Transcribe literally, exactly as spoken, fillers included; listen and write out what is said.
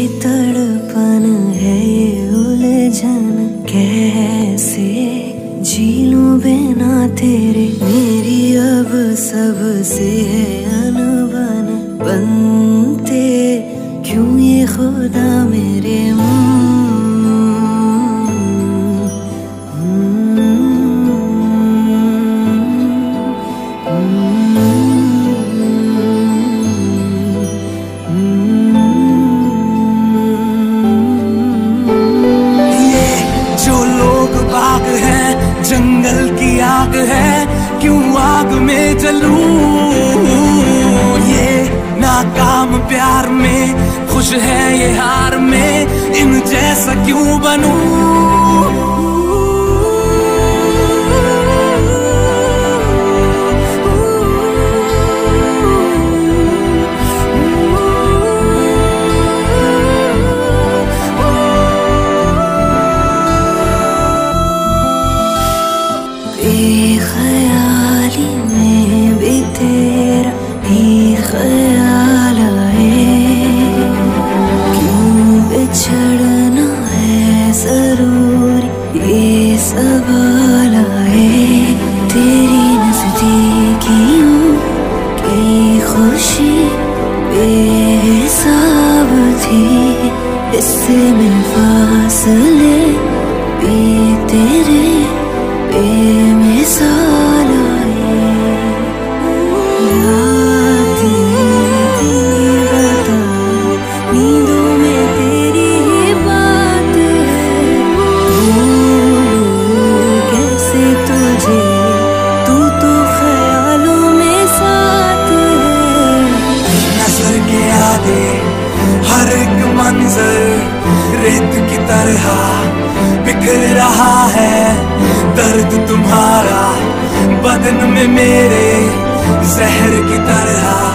तड़पन है ये उलझन, कैसे जी लूं बिना तेरे। मेरी अब सबसे है अनबन, बनते क्यों ये खुदा मेरे मुँह। जंगल की आग है, क्यों आग में जलूं। ये नाकाम प्यार में, खुश है ये हार में, इन जैसा क्यों बनूं। बेख्याली में भी तेरा ही ख्याल आए, क्यों बिछड़ना है जरूरी ये सवाल आए। तेरी नजदीकियों की खुशी बेहिसाब थी, इससे मैं फासले भी तेरे बेमिसाल आए। रातें बता, नींदों में तेरी ही बात है। भूलूं कैसे तुझे, तू तो ख्यालों में साथ है। नजर के आगे हर एक मंजर रेत की तरह बिखर रहा है। दर्द तुम्हारा बदन में मेरे जहर की तरह